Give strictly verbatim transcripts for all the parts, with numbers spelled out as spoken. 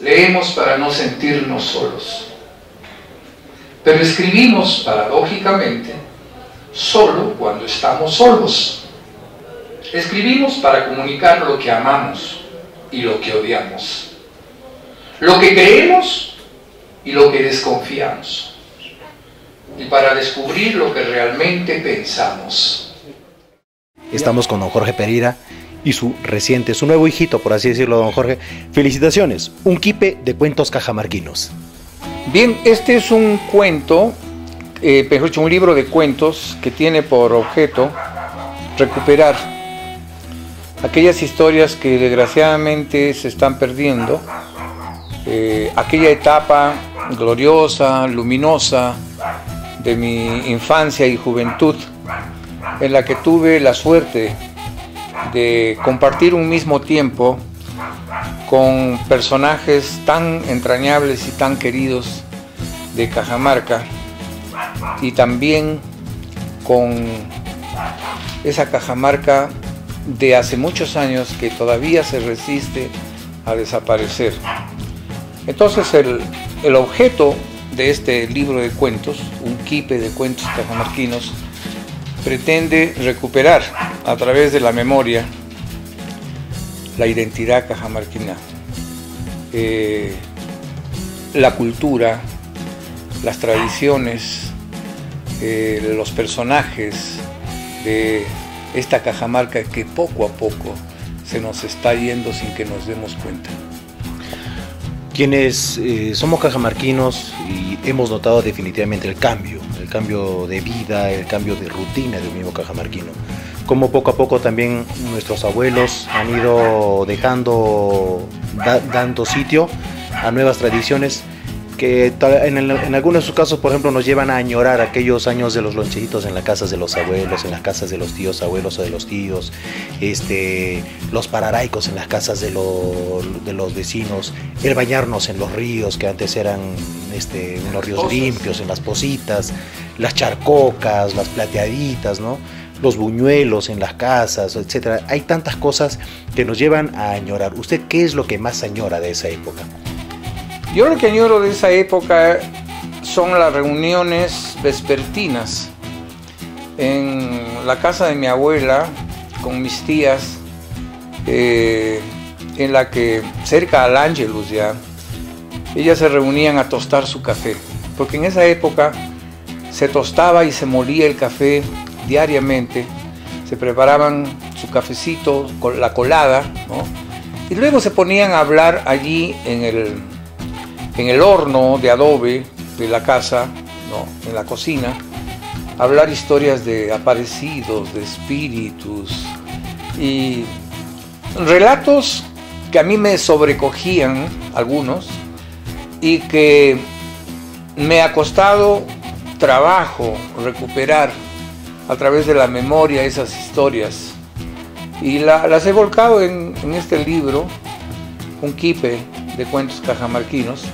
Leemos para no sentirnos solos. Pero escribimos, paradójicamente, solo cuando estamos solos. Escribimos para comunicar lo que amamos y lo que odiamos, lo que creemos y lo que desconfiamos, y para descubrir lo que realmente pensamos. Estamos con don Jorge Pereira y su reciente, su nuevo hijito, por así decirlo, don Jorge. Felicitaciones, un quipe de cuentos cajamarquinos. Bien, este es un cuento, eh, mejor dicho, un libro de cuentos que tiene por objeto recuperar aquellas historias que desgraciadamente se están perdiendo, eh, aquella etapa gloriosa, luminosa de mi infancia y juventud, en la que tuve la suerte de compartir un mismo tiempo con personajes tan entrañables y tan queridos de Cajamarca, y también con esa Cajamarca de hace muchos años que todavía se resiste a desaparecer. Entonces el, el objeto de este libro de cuentos, un quipe de cuentos cajamarquinos, pretende recuperar a través de la memoria la identidad cajamarquina, eh, la cultura, las tradiciones, eh, los personajes de esta Cajamarca que poco a poco se nos está yendo sin que nos demos cuenta. Quienes eh, somos cajamarquinos y hemos notado definitivamente el cambio, el cambio de vida, el cambio de rutina del mismo cajamarquino. Como poco a poco también nuestros abuelos han ido dejando, da, dando sitio a nuevas tradiciones que en, el, en algunos de sus casos, por ejemplo, nos llevan a añorar aquellos años de los loncheritos en las casas de los abuelos, en las casas de los tíos abuelos o de los tíos, este, los pararaicos en las casas de, lo, de los vecinos, el bañarnos en los ríos que antes eran este, unos ríos limpios, en las positas, las charcocas, las plateaditas, ¿no? Los buñuelos en las casas, etcétera. Hay tantas cosas que nos llevan a añorar. ¿Usted qué es lo que más añora de esa época? Yo lo que añoro de esa época son las reuniones vespertinas en la casa de mi abuela con mis tías, eh, en la que cerca al Ángelus ya, ellas se reunían a tostar su café, porque en esa época se tostaba y se molía el café diariamente, se preparaban su cafecito con la colada, ¿no? Y luego se ponían a hablar allí en el en el horno de adobe de la casa, ¿no? En la cocina, hablar historias de aparecidos, de espíritus y relatos que a mí me sobrecogían algunos y que me ha costado trabajo recuperar a través de la memoria esas historias, y la, las he volcado en, en este libro, un quipe de cuentos cajamarquinos.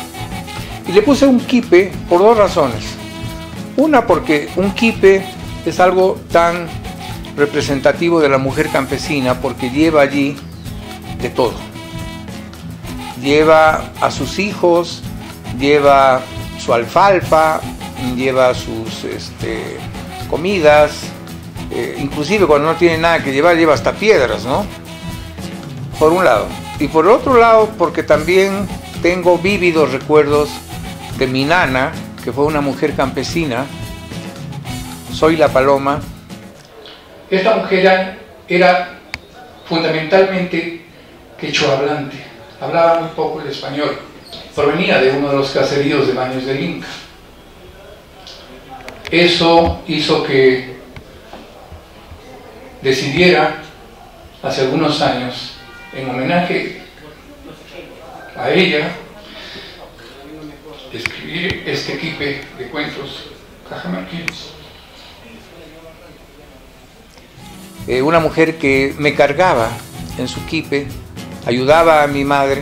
Y le puse un quipe por dos razones. Una, porque un quipe es algo tan representativo de la mujer campesina, porque lleva allí de todo. Lleva a sus hijos, lleva su alfalfa, lleva sus este, comidas, eh, inclusive cuando no tiene nada que llevar, lleva hasta piedras, ¿no? Por un lado. Y por otro lado, porque también tengo vívidos recuerdos de mi nana, que fue una mujer campesina, Soy la Paloma. Esta mujer era, era fundamentalmente quechua hablante, hablaba muy poco el español, provenía de uno de los caseríos de Baños del Inca. Eso hizo que decidiera, hace algunos años, en homenaje a ella, escribir este quipe de cuentos cajamarquinos. Eh, una mujer que me cargaba en su quipe, ayudaba a mi madre,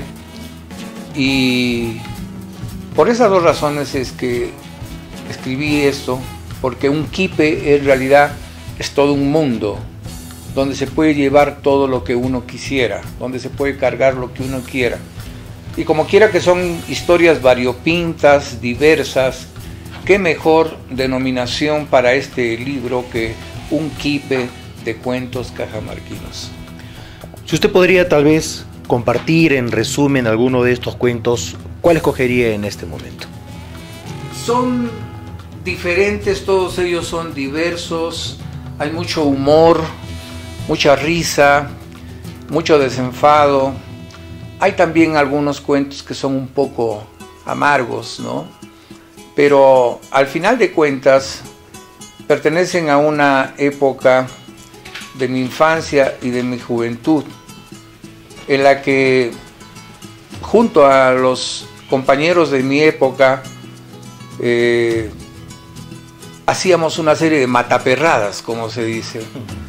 y por esas dos razones es que escribí esto, porque un quipe en realidad es todo un mundo donde se puede llevar todo lo que uno quisiera, donde se puede cargar lo que uno quiera. Y como quiera que son historias variopintas, diversas, qué mejor denominación para este libro que un quipe de cuentos cajamarquinos. Si usted podría tal vez compartir en resumen alguno de estos cuentos, ¿cuál escogería en este momento? Son diferentes, todos ellos son diversos, hay mucho humor, mucha risa, mucho desenfado. Hay también algunos cuentos que son un poco amargos, ¿no? Pero al final de cuentas pertenecen a una época de mi infancia y de mi juventud, en la que junto a los compañeros de mi época eh, hacíamos una serie de mataperradas, como se dice,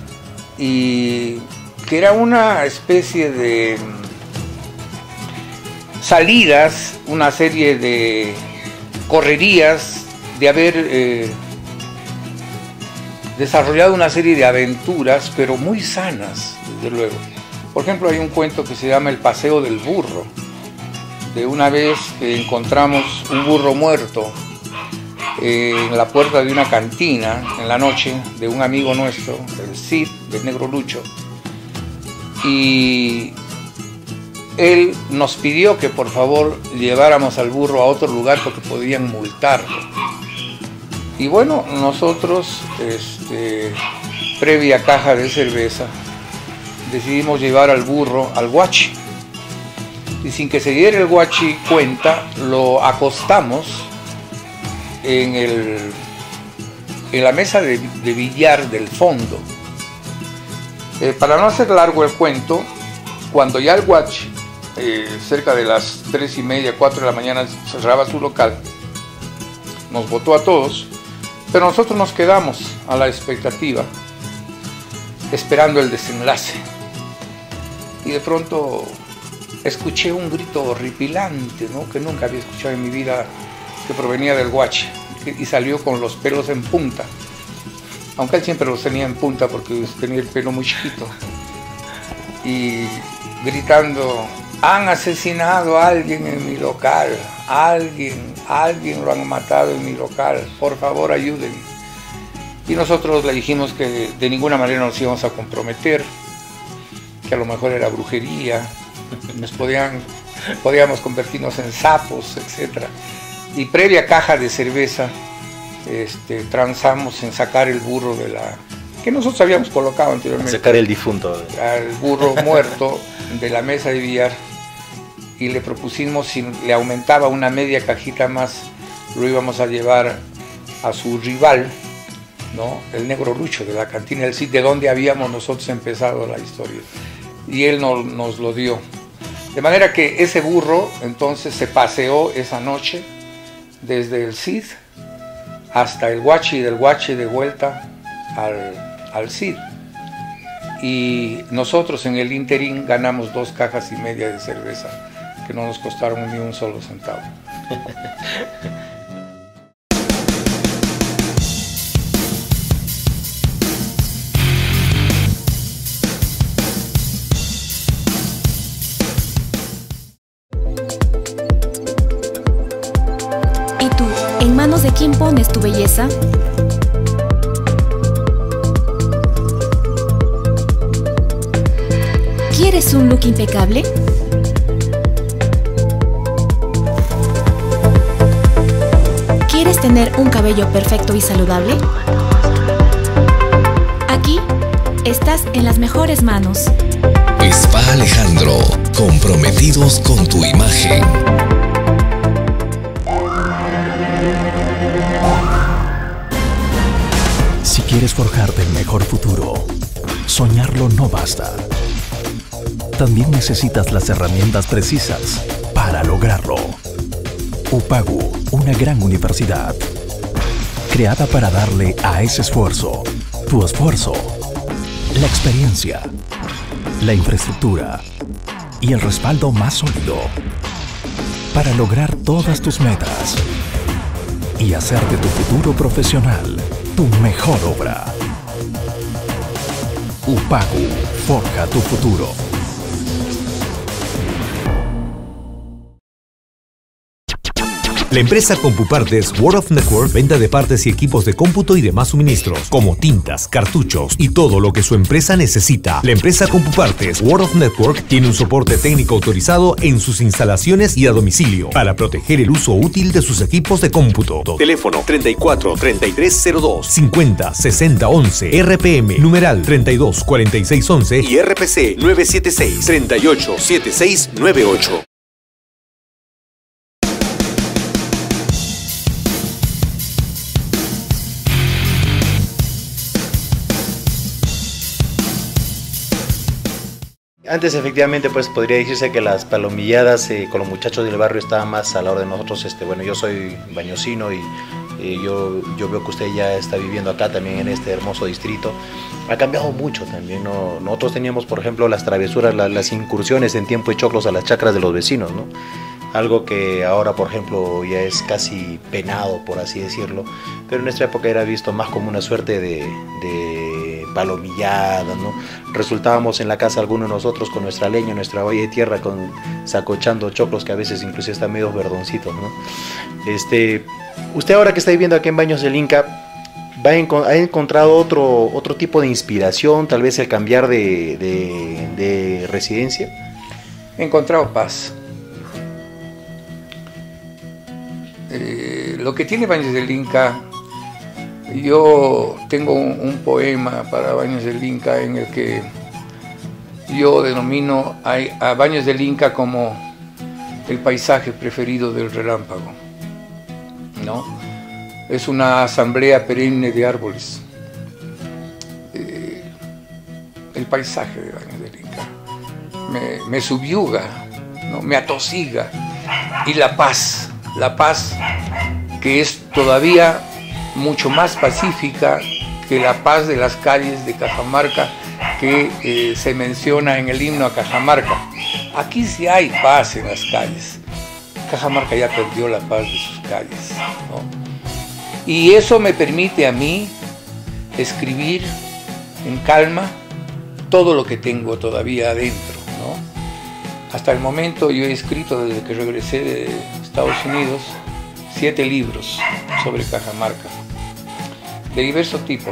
y que era una especie de salidas, una serie de correrías, de haber eh, desarrollado una serie de aventuras, pero muy sanas, desde luego. Por ejemplo, hay un cuento que se llama El paseo del burro, de una vez que encontramos un burro muerto eh, en la puerta de una cantina en la noche de un amigo nuestro, el Cid, del Negro Lucho, y él nos pidió que por favor lleváramos al burro a otro lugar porque podían multarlo. Y bueno, nosotros, este, previa caja de cerveza, decidimos llevar al burro al guachi. Y sin que se diera el guachi cuenta, lo acostamos en, el, en la mesa de, de billar del fondo. Eh, para no hacer largo el cuento, cuando ya el guachi, eh, cerca de las tres y media, cuatro de la mañana, cerraba su local, nos botó a todos, pero nosotros nos quedamos a la expectativa, esperando el desenlace. Y de pronto escuché un grito horripilante, ¿no?, que nunca había escuchado en mi vida, que provenía del guachi, y salió con los pelos en punta, aunque él siempre los tenía en punta porque tenía el pelo muy chiquito, y gritando: han asesinado a alguien en mi local, alguien, alguien lo han matado en mi local, por favor ayuden. Y nosotros le dijimos que de ninguna manera nos íbamos a comprometer, que a lo mejor era brujería, nos podían, podíamos convertirnos en sapos, etcétera. Y previa caja de cerveza, este, transamos en sacar el burro de la... que nosotros habíamos colocado anteriormente. Sacar el difunto. Al burro muerto de la mesa de billar, y le propusimos, si le aumentaba una media cajita más, lo íbamos a llevar a su rival, ¿no?, el Negro Lucho de la cantina del Cid, de donde habíamos nosotros empezado la historia, y él nos, nos lo dio. De manera que ese burro entonces se paseó esa noche desde el Cid hasta el guachi, y del guachi de vuelta al, al Cid. Y nosotros en el interín ganamos dos cajas y media de cerveza, que no nos costaron ni un solo centavo. ¿Y tú, en manos de quién pones tu belleza? ¿Quieres un look impecable? ¿Quieres tener un cabello perfecto y saludable? Aquí estás en las mejores manos. Spa Alejandro, comprometidos con tu imagen. Si quieres forjarte el mejor futuro, soñarlo no basta. También necesitas las herramientas precisas para lograrlo. Upagu, una gran universidad, creada para darle a ese esfuerzo, tu esfuerzo, la experiencia, la infraestructura y el respaldo más sólido para lograr todas tus metas y hacer de tu futuro profesional tu mejor obra. Upagu, forja tu futuro. La empresa Compupartes World of Network, venta de partes y equipos de cómputo y demás suministros, como tintas, cartuchos y todo lo que su empresa necesita. La empresa Compupartes World of Network tiene un soporte técnico autorizado en sus instalaciones y a domicilio para proteger el uso útil de sus equipos de cómputo. Teléfono treinta y cuatro, treinta y tres cero dos, cincuenta, sesenta, once, R P M, numeral treinta y dos, cuarenta y seis, once y R P C nueve siete seis, treinta y ocho, setenta y seis, noventa y ocho. Antes efectivamente pues podría decirse que las palomilladas eh, con los muchachos del barrio estaban más a la hora de nosotros. Este, bueno, yo soy bañosino y eh, yo, yo veo que usted ya está viviendo acá también en este hermoso distrito. Ha cambiado mucho también, ¿no? Nosotros teníamos por ejemplo las travesuras, la, las incursiones en tiempo de choclos a las chacras de los vecinos, ¿no? Algo que ahora por ejemplo ya es casi penado, por así decirlo, pero en nuestra época era visto más como una suerte de, de palomillada, ¿no? Resultábamos en la casa algunos de nosotros con nuestra leña, nuestra olla de tierra, con, sacochando choclos que a veces incluso están medio verdoncitos, ¿no? Este, usted ahora que está viviendo aquí en Baños del Inca, ¿va a, ¿ha encontrado otro, otro tipo de inspiración, tal vez el cambiar de, de, de residencia? He encontrado paz. Eh, lo que tiene Baños del Inca, yo tengo un, un poema para Baños del Inca en el que yo denomino a, a Baños del Inca como el paisaje preferido del relámpago, ¿no? Es una asamblea perenne de árboles. Eh, el paisaje de Baños del Inca me, me subyuga, ¿no? Me atosiga, y la paz. La paz que es todavía mucho más pacífica que la paz de las calles de Cajamarca que eh, se menciona en el himno a Cajamarca. Aquí sí hay paz en las calles. Cajamarca ya perdió la paz de sus calles, ¿no? Y eso me permite a mí escribir en calma todo lo que tengo todavía adentro, ¿no? Hasta el momento yo he escrito desde que regresé de Estados Unidos siete libros sobre Cajamarca de diverso tipo.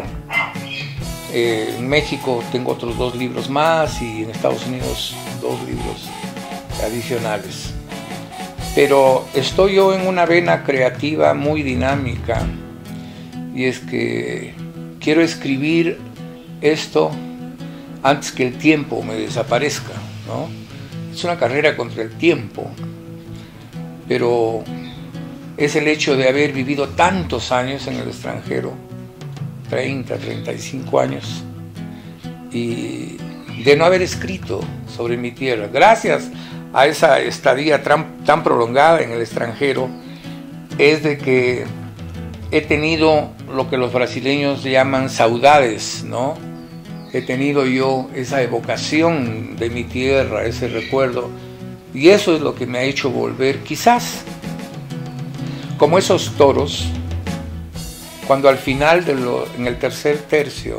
Eh, en México tengo otros dos libros más y en Estados Unidos dos libros adicionales. Pero estoy yo en una vena creativa muy dinámica, y es que quiero escribir esto antes que el tiempo me desaparezca, ¿no? Es una carrera contra el tiempo, pero es el hecho de haber vivido tantos años en el extranjero, treinta, treinta y cinco años, y de no haber escrito sobre mi tierra. Gracias a esa estadía tan, tan prolongada en el extranjero, es de que he tenido lo que los brasileños llaman saudades, ¿no? He tenido yo esa evocación de mi tierra, ese recuerdo, y eso es lo que me ha hecho volver, quizás como esos toros, cuando al final, de lo, en el tercer tercio,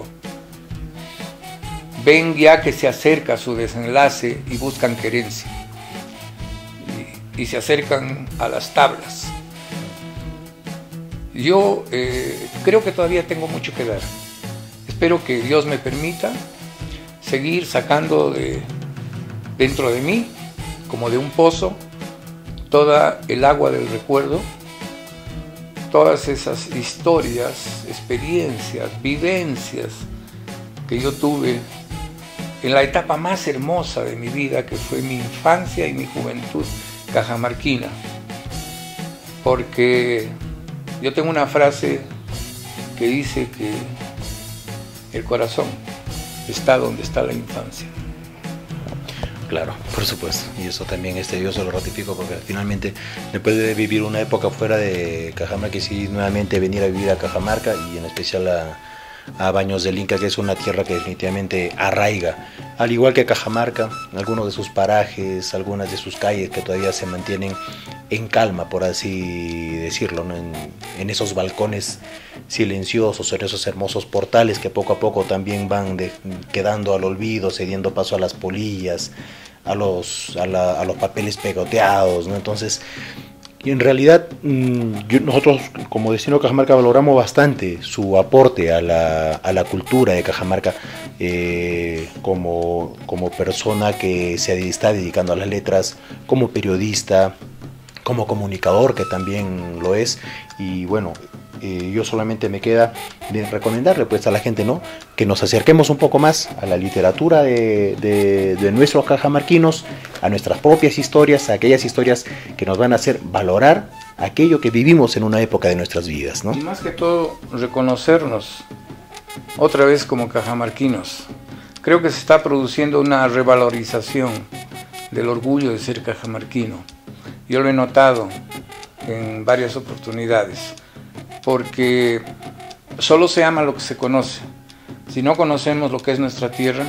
ven ya que se acerca su desenlace y buscan querencia, y, y se acercan a las tablas. Yo eh, creo que todavía tengo mucho que dar. Espero que Dios me permita seguir sacando de dentro de mí, como de un pozo, toda el agua del recuerdo, todas esas historias, experiencias, vivencias que yo tuve en la etapa más hermosa de mi vida, que fue mi infancia y mi juventud cajamarquina. Porque yo tengo una frase que dice que el corazón está donde está la infancia. Claro, por supuesto, y eso también este, yo se lo ratifico, porque finalmente después de vivir una época fuera de Cajamarca, quise nuevamente venir a vivir a Cajamarca, y en especial a, a Baños del Inca, que es una tierra que definitivamente arraiga, al igual que Cajamarca, algunos de sus parajes, algunas de sus calles que todavía se mantienen en calma, por así decirlo, ¿no? en, en esos balcones silenciosos, en esos hermosos portales que poco a poco también van de, quedando al olvido, cediendo paso a las polillas, a los, a la, a los papeles pegoteados, ¿no? Entonces, Y en realidad yo, nosotros como Destino Cajamarca valoramos bastante su aporte a la, a la cultura de Cajamarca, eh, como, como persona que se está dedicando a las letras, como periodista, como comunicador, que también lo es. Y bueno, eh, yo solamente me queda de recomendarle pues a la gente, ¿no?, que nos acerquemos un poco más a la literatura de, de, de nuestros cajamarquinos, a nuestras propias historias, a aquellas historias que nos van a hacer valorar aquello que vivimos en una época de nuestras vidas, ¿no? Y más que todo, reconocernos otra vez como cajamarquinos. Creo que se está produciendo una revalorización del orgullo de ser cajamarquino. Yo lo he notado en varias oportunidades, porque solo se ama lo que se conoce. Si no conocemos lo que es nuestra tierra,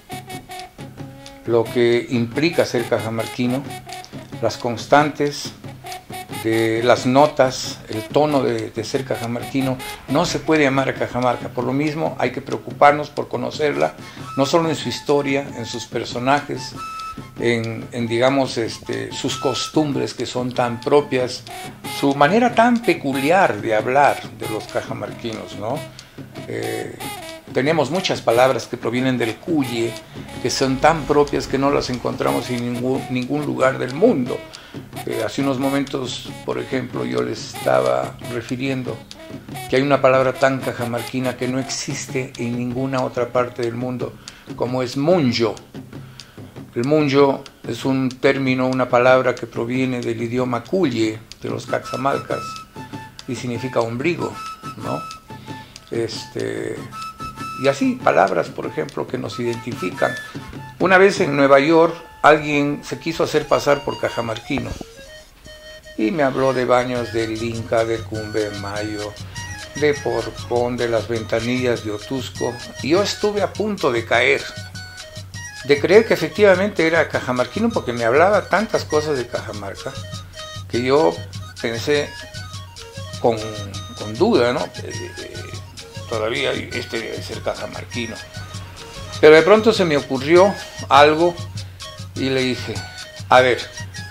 lo que implica ser cajamarquino, las constantes de las notas, el tono de, de ser cajamarquino, no se puede amar a Cajamarca. Por lo mismo hay que preocuparnos por conocerla, no solo en su historia, en sus personajes, en, en digamos, este, sus costumbres que son tan propias, su manera tan peculiar de hablar de los cajamarquinos, ¿no? Eh, tenemos muchas palabras que provienen del cuye, que son tan propias que no las encontramos en ningún, ningún lugar del mundo. Eh, hace unos momentos, por ejemplo, yo les estaba refiriendo que hay una palabra tan cajamarquina que no existe en ninguna otra parte del mundo, como es munyo. El munyo es un término, una palabra que proviene del idioma cuye, de los caxamalcas, y significa ombligo, ¿no? Este, y así, palabras, por ejemplo, que nos identifican. Una vez en Nueva York, alguien se quiso hacer pasar por cajamarquino y me habló de Baños del Inca, de Cumbemayo, de Porcón, de las Ventanillas de Otusco, y yo estuve a punto de caer, de creer que efectivamente era cajamarquino, porque me hablaba tantas cosas de Cajamarca que yo pensé con, con duda, ¿no? Eh, eh, todavía este debe ser cajamarquino. Pero de pronto se me ocurrió algo y le dije, a ver,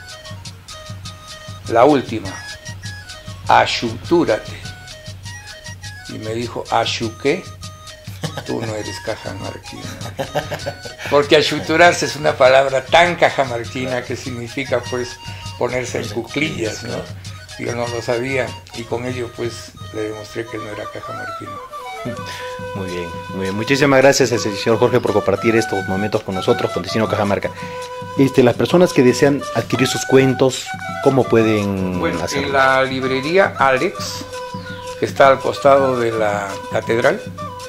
la última, achutúrate. Y me dijo, ¿achu qué? Tú no eres cajamarquino. Porque achuturarse es una palabra tan cajamarquina que significa pues ponerse en cuclillas, ¿no? Yo no lo sabía y con ello pues le demostré que no era cajamarquino. Muy bien, muy bien. Muchísimas gracias al señor Jorge por compartir estos momentos con nosotros, con Destino Cajamarca. Este, las personas que desean adquirir sus cuentos, ¿cómo pueden bueno, hacerlo? En la librería Alex, que está al costado de la catedral,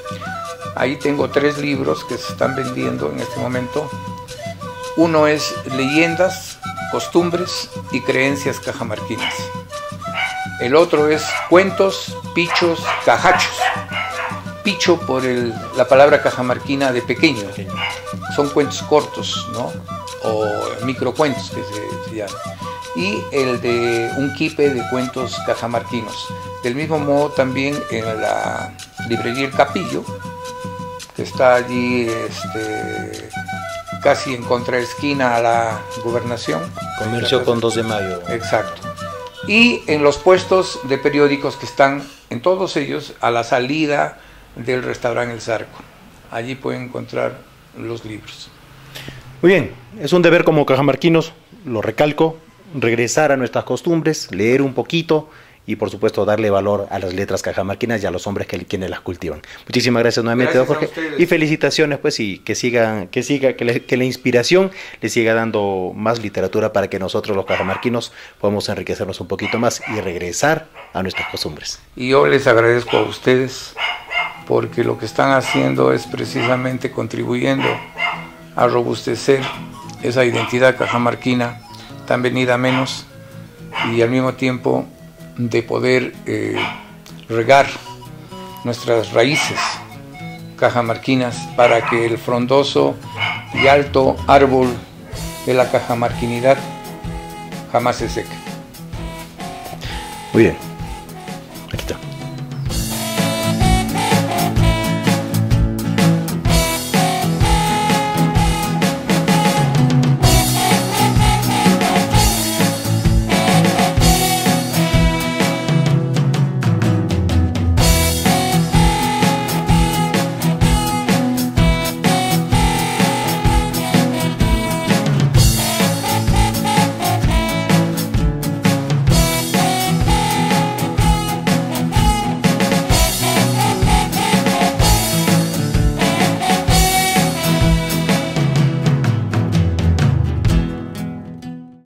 ahí tengo tres libros que se están vendiendo en este momento. Uno es Leyendas, Costumbres y Creencias Cajamarquinas. El otro es Cuentos, Pichos, Cajachos. Picho por el, la palabra cajamarquina de pequeño. Son cuentos cortos, ¿no? O microcuentos que se, se llaman. Y el de un quipe de cuentos cajamarquinos. Del mismo modo también en la librería El Capillo, que está allí este, casi en contraesquina a la Gobernación. Comercio con dos de mayo. Exacto. Y en los puestos de periódicos que están en todos ellos a la salida del restaurante El Zarco. Allí pueden encontrar los libros. Muy bien, es un deber como cajamarquinos, lo recalco, regresar a nuestras costumbres, leer un poquito y por supuesto darle valor a las letras cajamarquinas y a los hombres que quienes las cultivan. Muchísimas gracias nuevamente, Gracias Jorge, a ustedes. Y felicitaciones pues y que sigan, que siga, que, le, que la inspiración le siga dando más literatura para que nosotros los cajamarquinos podamos enriquecernos un poquito más y regresar a nuestras costumbres. Y yo les agradezco a ustedes porque lo que están haciendo es precisamente contribuyendo a robustecer esa identidad cajamarquina tan venida a menos y al mismo tiempo de poder eh, regar nuestras raíces cajamarquinas para que el frondoso y alto árbol de la cajamarquinidad jamás se seque. Muy bien, aquí está.